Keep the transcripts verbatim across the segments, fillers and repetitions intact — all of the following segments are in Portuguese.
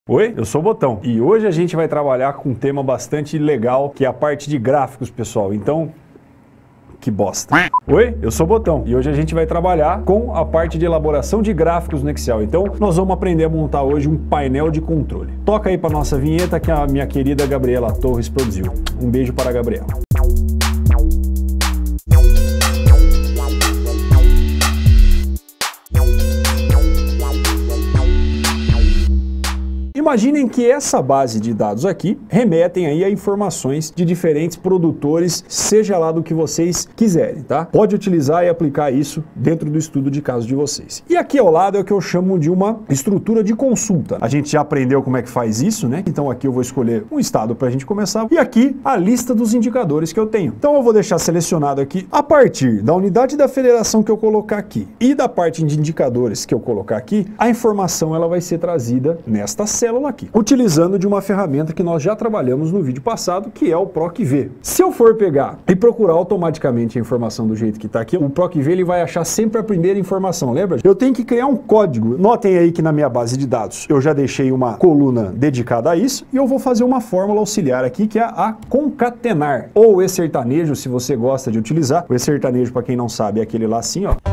Oi, eu sou o Botão e hoje a gente vai trabalhar com um tema bastante legal, que é a parte de gráficos, pessoal. Então, que bosta. Oi, eu sou o Botão e hoje a gente vai trabalhar com a parte de elaboração de gráficos no Excel. Então, nós vamos aprender a montar hoje um painel de controle. Toca aí para nossa vinheta que a minha querida Gabriela Torres produziu. Um beijo para a Gabriela. Imaginem que essa base de dados aqui remetem aí a informações de diferentes produtores, seja lá do que vocês quiserem, tá? Pode utilizar e aplicar isso dentro do estudo de caso de vocês. E aqui ao lado é o que eu chamo de uma estrutura de consulta. A gente já aprendeu como é que faz isso, né? Então aqui eu vou escolher um estado para a gente começar. E aqui a lista dos indicadores que eu tenho. Então eu vou deixar selecionado aqui a partir da unidade da federação que eu colocar aqui e da parte de indicadores que eu colocar aqui, a informação ela vai ser trazida nesta célula aqui, utilizando de uma ferramenta que nós já trabalhamos no vídeo passado, que é o PROC-V. Se eu for pegar e procurar automaticamente a informação do jeito que está aqui, o PROC-V ele vai achar sempre a primeira informação, lembra? Eu tenho que criar um código. Notem aí que na minha base de dados eu já deixei uma coluna dedicada a isso e eu vou fazer uma fórmula auxiliar aqui que é a concatenar, ou o E-sertanejo, se você gosta de utilizar. O E-sertanejo, para quem não sabe, é aquele lá assim, ó.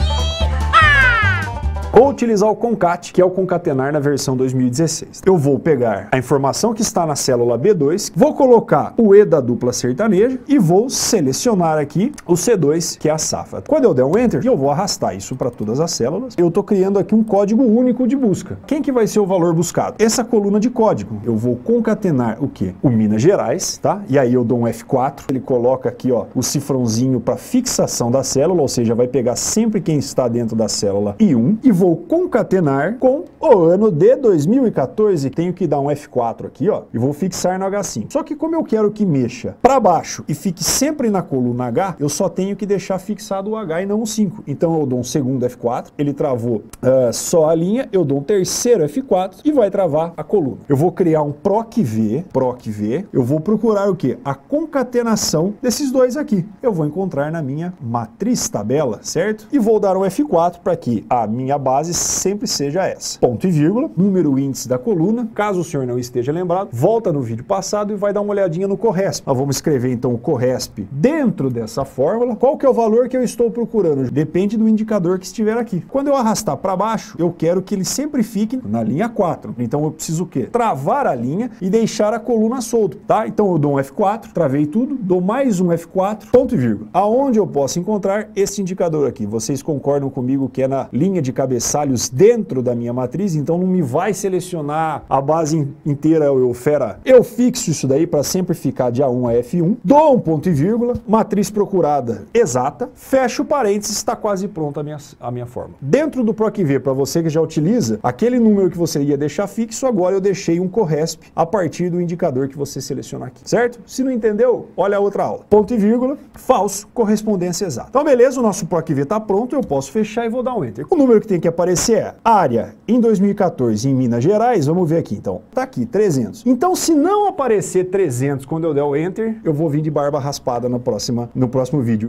Ou utilizar o concat, que é o concatenar na versão dois mil e dezesseis. Eu vou pegar a informação que está na célula B dois, vou colocar o E da dupla sertaneja e vou selecionar aqui o C dois, que é a safra. Quando eu der um Enter, eu vou arrastar isso para todas as células. Eu estou criando aqui um código único de busca. Quem que vai ser o valor buscado? Essa coluna de código. Eu vou concatenar o quê? O Minas Gerais, tá? E aí eu dou um F quatro, ele coloca aqui, ó, o cifrãozinho para fixação da célula, ou seja, vai pegar sempre quem está dentro da célula I um e vou Vou concatenar com o ano de dois mil e quatorze. Tenho que dar um F quatro aqui, ó, e vou fixar no H cinco. Só que como eu quero que mexa para baixo e fique sempre na coluna H, eu só tenho que deixar fixado o H e não o cinco. Então eu dou um segundo F quatro, ele travou uh, só a linha, eu dou um terceiro F quatro e vai travar a coluna. Eu vou criar um PROC-V, PROC-V, eu vou procurar o que? A concatenação desses dois aqui. Eu vou encontrar na minha matriz tabela, certo? E vou dar um F quatro para que a minha base base sempre seja essa. Ponto e vírgula, número índice da coluna. Caso o senhor não esteja lembrado, volta no vídeo passado e vai dar uma olhadinha no CORRESP. Nós vamos escrever então o CORRESP dentro dessa fórmula. Qual que é o valor que eu estou procurando? Depende do indicador que estiver aqui. Quando eu arrastar para baixo, eu quero que ele sempre fique na linha quatro. Então eu preciso o quê? Travar a linha e deixar a coluna solta, tá? Então eu dou um F quatro, travei tudo, dou mais um F quatro, ponto e vírgula. Aonde eu posso encontrar esse indicador aqui? Vocês concordam comigo que é na linha de cabeçalhos dentro da minha matriz, então não me vai selecionar a base inteira, eu fera. Eu fixo isso daí para sempre ficar de A um a F um, dou um ponto e vírgula, matriz procurada exata, fecho o parênteses, está quase pronta a minha, a minha fórmula. Dentro do PROC-V, para você que já utiliza, aquele número que você ia deixar fixo, agora eu deixei um CORRESP a partir do indicador que você seleciona aqui, certo? Se não entendeu, olha a outra aula. Ponto e vírgula, falso, correspondência exata. Então beleza, o nosso PROC-V está pronto, eu posso fechar e vou dar um Enter. O número que tem que aparecer é área em dois mil e quatorze em Minas Gerais, vamos ver aqui então, tá aqui, trezentos. Então se não aparecer trezentos quando eu der o Enter, eu vou vir de barba raspada na próxima, no próximo vídeo.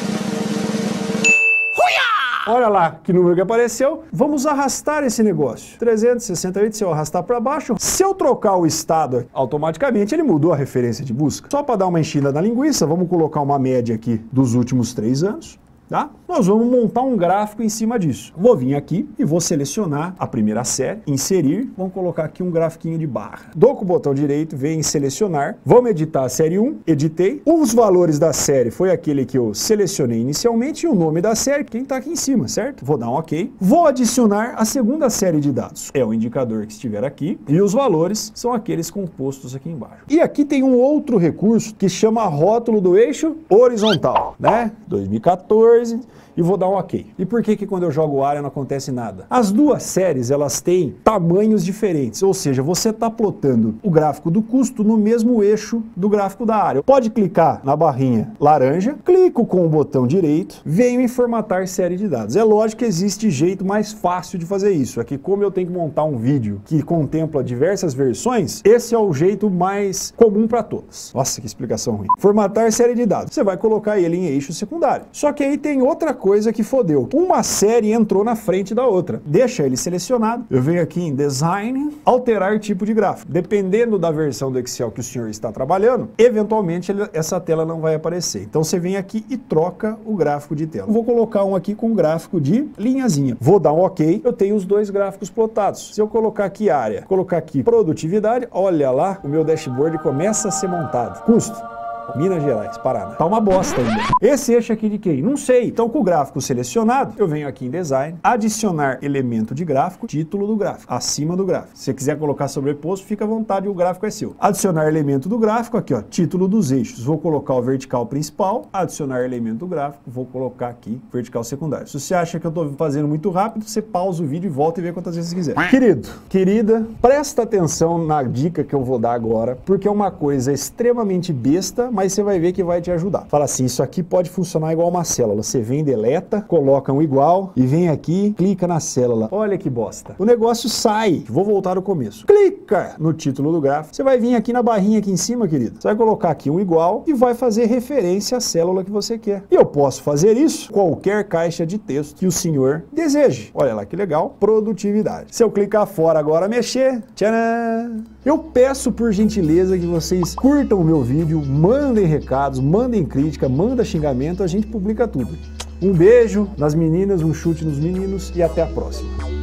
Olha lá que número que apareceu. Vamos arrastar esse negócio. trezentos e sessenta e oito, se eu arrastar para baixo, se eu trocar o estado, automaticamente ele mudou a referência de busca. Só para dar uma enchida na linguiça, vamos colocar uma média aqui dos últimos três anos. Tá? Nós vamos montar um gráfico em cima disso. Vou vir aqui e vou selecionar a primeira série, inserir, vamos colocar aqui um grafiquinho de barra. Dou com o botão direito, vem em selecionar, vamos editar a série um, editei. Os valores da série foi aquele que eu selecionei inicialmente e o nome da série, quem está aqui em cima, certo? Vou dar um OK. Vou adicionar a segunda série de dados. É o indicador que estiver aqui e os valores são aqueles compostos aqui embaixo. E aqui tem um outro recurso que chama rótulo do eixo horizontal, né? dois mil e quatorze e vou dar um OK. E por que que quando eu jogo área não acontece nada? As duas séries, elas têm tamanhos diferentes, ou seja, você está plotando o gráfico do custo no mesmo eixo do gráfico da área. Pode clicar na barrinha laranja, clico com o botão direito, venho em formatar série de dados. É lógico que existe jeito mais fácil de fazer isso, é que como eu tenho que montar um vídeo que contempla diversas versões, esse é o jeito mais comum para todas. Nossa, que explicação ruim. Formatar série de dados. Você vai colocar ele em eixo secundário. Só que aí tem outra coisa coisa que fodeu. Uma série entrou na frente da outra. Deixa ele selecionado. Eu venho aqui em Design, alterar tipo de gráfico. Dependendo da versão do Excel que o senhor está trabalhando, eventualmente ele, essa tela não vai aparecer. Então você vem aqui e troca o gráfico de tela. Eu vou colocar um aqui com gráfico de linhazinha. Vou dar um OK. Eu tenho os dois gráficos plotados. Se eu colocar aqui área, colocar aqui produtividade, olha lá, o meu dashboard começa a ser montado. Custo. Minas Gerais, Paraná. Tá uma bosta ainda. Esse eixo aqui de quem? Não sei. Então, com o gráfico selecionado, eu venho aqui em Design, adicionar elemento de gráfico, título do gráfico, acima do gráfico. Se você quiser colocar sobreposto, fica à vontade, o gráfico é seu. Adicionar elemento do gráfico, aqui ó, título dos eixos. Vou colocar o vertical principal, adicionar elemento do gráfico, vou colocar aqui vertical secundário. Se você acha que eu tô fazendo muito rápido, você pausa o vídeo e volta e vê quantas vezes você quiser. Querido, querida, presta atenção na dica que eu vou dar agora, porque é uma coisa extremamente besta, mas você vai ver que vai te ajudar. Fala assim, isso aqui pode funcionar igual uma célula. Você vem, deleta, coloca um igual e vem aqui, clica na célula. Olha que bosta. O negócio sai. Vou voltar ao começo. Clica no título do gráfico. Você vai vir aqui na barrinha aqui em cima, querido. Você vai colocar aqui um igual e vai fazer referência à célula que você quer. E eu posso fazer isso com qualquer caixa de texto que o senhor deseje. Olha lá que legal. Produtividade. Se eu clicar fora agora, mexer, tcharam! Eu peço por gentileza que vocês curtam o meu vídeo, mandem recados, mandem crítica, mandem xingamento, a gente publica tudo. Um beijo nas meninas, um chute nos meninos e até a próxima.